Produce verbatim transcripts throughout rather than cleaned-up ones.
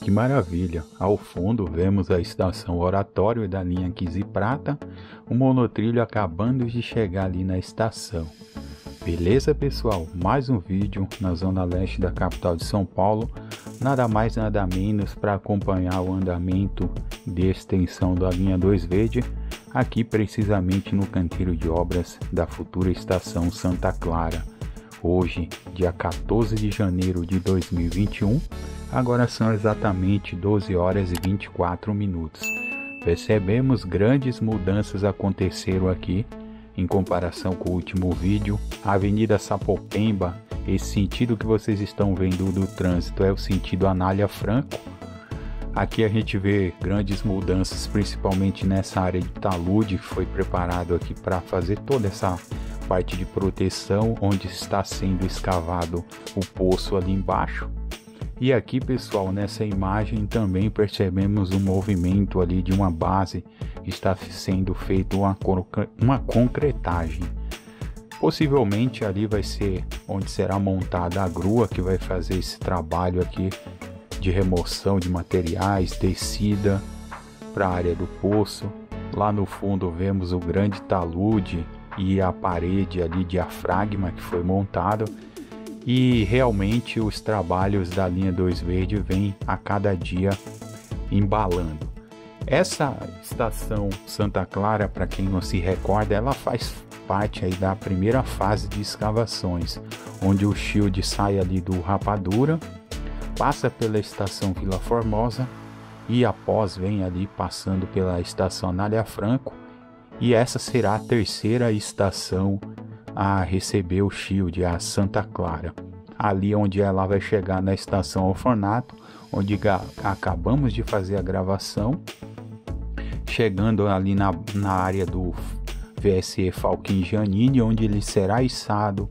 que maravilha! Ao fundo vemos a estação Oratório da linha quinze Prata, o monotrilho acabando de chegar ali na estação. Beleza, pessoal? Mais um vídeo na zona leste da capital de São Paulo, nada mais nada menos para acompanhar o andamento de extensão da linha dois Verde, aqui precisamente no canteiro de obras da futura estação Santa Clara. Hoje, dia quatorze de janeiro de dois mil e vinte e um, agora são exatamente doze horas e vinte e quatro minutos. Percebemos grandes mudanças aconteceram aqui em comparação com o último vídeo. A Avenida Sapopemba, esse sentido que vocês estão vendo do trânsito é o sentido Anália Franco. Aqui a gente vê grandes mudanças, principalmente nessa área de talude que foi preparado aqui para fazer toda essa parte de proteção, onde está sendo escavado o poço ali embaixo. E aqui, pessoal, nessa imagem também percebemos um movimento ali de uma base que está sendo feito uma, uma concretagem. Possivelmente ali vai ser onde será montada a grua que vai fazer esse trabalho aqui de remoção de materiais, descida para a área do poço. Lá no fundo vemos o grande talude e a parede ali diafragma que foi montado, e realmente os trabalhos da linha dois Verde vêm a cada dia embalando. Essa estação Santa Clara, para quem não se recorda, ela faz parte aí da primeira fase de escavações, onde o shield sai ali do Rapadura, passa pela estação Vila Formosa e após vem ali passando pela estação Anália Franco, e essa será a terceira estação a receber o shield, a Santa Clara. Ali onde ela vai chegar na estação Orfanato, onde acabamos de fazer a gravação, chegando ali na, na área do V S E Falquim Giannini, onde ele será içado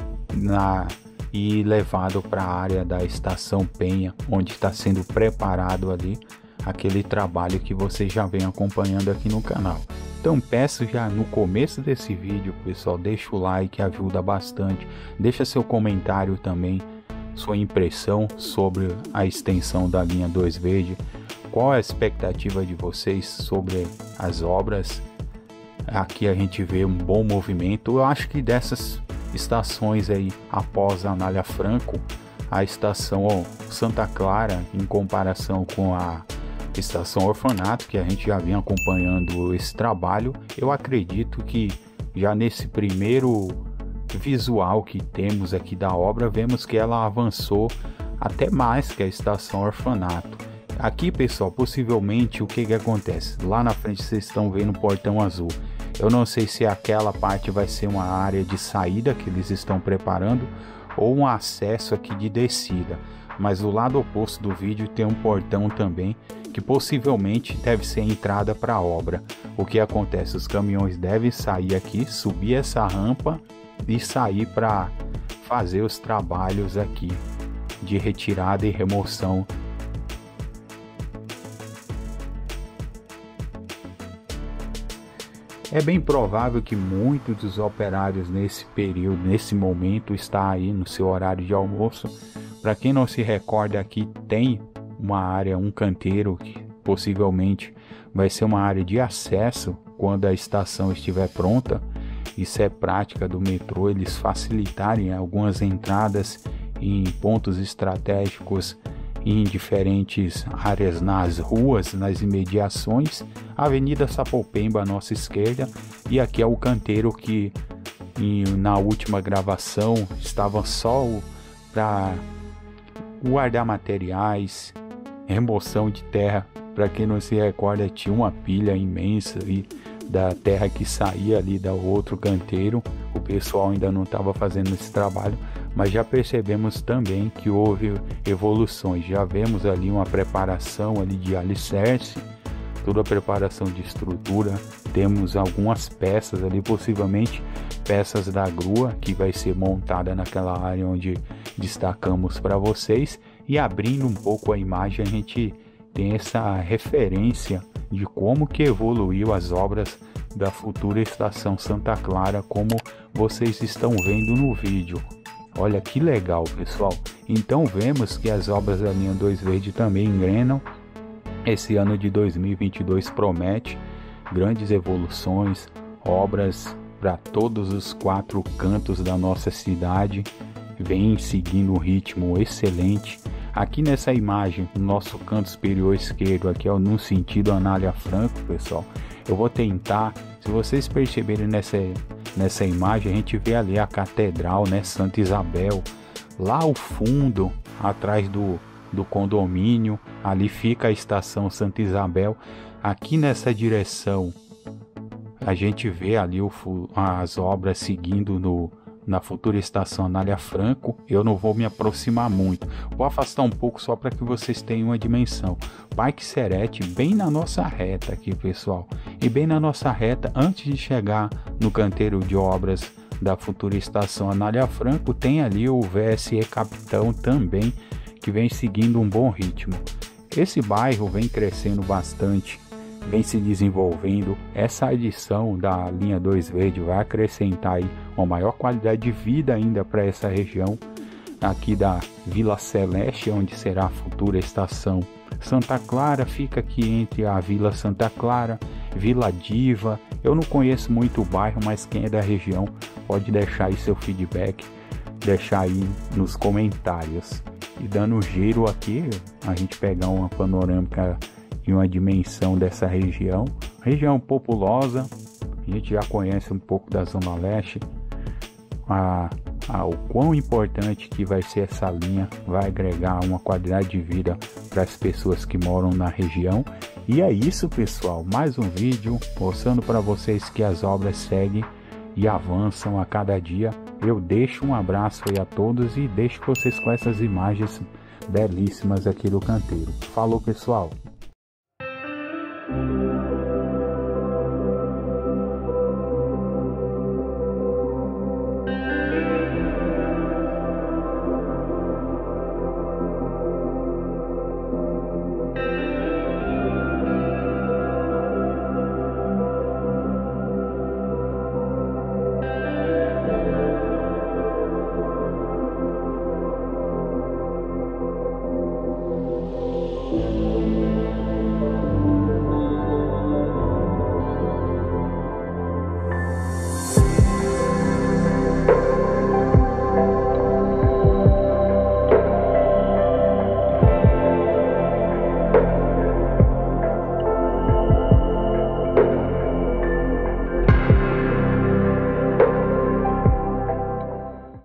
na, e levado para a área da estação Penha, onde está sendo preparado ali aquele trabalho que vocês já vêm acompanhando aqui no canal. Então peço já no começo desse vídeo, pessoal, deixa o like, ajuda bastante, deixa seu comentário também, sua impressão sobre a extensão da linha dois Verde, qual é a expectativa de vocês sobre as obras. Aqui a gente vê um bom movimento. Eu acho que dessas estações aí, após a Anália Franco, a estação Santa Clara, em comparação com a estação Orfanato, que a gente já vem acompanhando esse trabalho, eu acredito que já nesse primeiro visual que temos aqui da obra, vemos que ela avançou até mais que a estação Orfanato. Aqui, pessoal, possivelmente o que que acontece? Lá na frente vocês estão vendo o portão azul. Eu não sei se aquela parte vai ser uma área de saída que eles estão preparando ou um acesso aqui de descida, mas do lado oposto do vídeo tem um portão também que possivelmente deve ser a entrada para a obra. O que acontece? Os caminhões devem sair aqui, subir essa rampa e sair para fazer os trabalhos aqui de retirada e remoção. É bem provável que muitos dos operários nesse período, nesse momento, está aí no seu horário de almoço. Para quem não se recorda, aqui tem uma área, um canteiro que possivelmente vai ser uma área de acesso quando a estação estiver pronta. Isso é prática do metrô, eles facilitarem algumas entradas em pontos estratégicos em diferentes áreas nas ruas, nas imediações. A Avenida Sapopemba à nossa esquerda, e aqui é o canteiro que em, na última gravação estava só para guardar materiais, remoção de terra. Para quem não se recorda, tinha uma pilha imensa ali da terra que saía ali do outro canteiro. O pessoal ainda não estava fazendo esse trabalho, mas já percebemos também que houve evoluções. Já vemos ali uma preparação ali de alicerce, toda a preparação de estrutura. Temos algumas peças ali, possivelmente peças da grua que vai ser montada naquela área onde destacamos para vocês. E abrindo um pouco a imagem, a gente tem essa referência de como que evoluiu as obras da futura estação Santa Clara, como vocês estão vendo no vídeo. Olha que legal, pessoal. Então vemos que as obras da linha dois Verde também engrenam. Esse ano de dois mil e vinte e dois promete grandes evoluções, obras para todos os quatro cantos da nossa cidade. Vem seguindo um ritmo excelente. Aqui nessa imagem, no nosso canto superior esquerdo, aqui ó, no sentido Anália Franco, pessoal, eu vou tentar, se vocês perceberem nessa, nessa imagem, a gente vê ali a catedral, né, Santa Isabel, lá ao fundo, atrás do, do condomínio, ali fica a estação Santa Isabel. Aqui nessa direção, a gente vê ali o, as obras seguindo no na futura estação Anália Franco. Eu não vou me aproximar muito, vou afastar um pouco só para que vocês tenham uma dimensão. Parque Serete bem na nossa reta aqui, pessoal, e bem na nossa reta, antes de chegar no canteiro de obras da futura estação Anália Franco, tem ali o V S E Capitão também, que vem seguindo um bom ritmo. Esse bairro vem crescendo bastante, vem se desenvolvendo. Essa adição da linha dois Verde vai acrescentar aí uma maior qualidade de vida ainda para essa região aqui da Vila Celeste, onde será a futura estação Santa Clara. Fica aqui entre a Vila Santa Clara, Vila Diva. Eu não conheço muito o bairro, mas quem é da região pode deixar aí seu feedback, deixar aí nos comentários. E dando um giro aqui, a gente pegar uma panorâmica e uma dimensão dessa região, região populosa. A gente já conhece um pouco da Zona Leste, a, a, o quão importante que vai ser essa linha, vai agregar uma qualidade de vida para as pessoas que moram na região. E é isso, pessoal, mais um vídeo mostrando para vocês que as obras seguem e avançam a cada dia. Eu deixo um abraço aí a todos e deixo vocês com essas imagens belíssimas aqui do canteiro. Falou, pessoal! Thank you.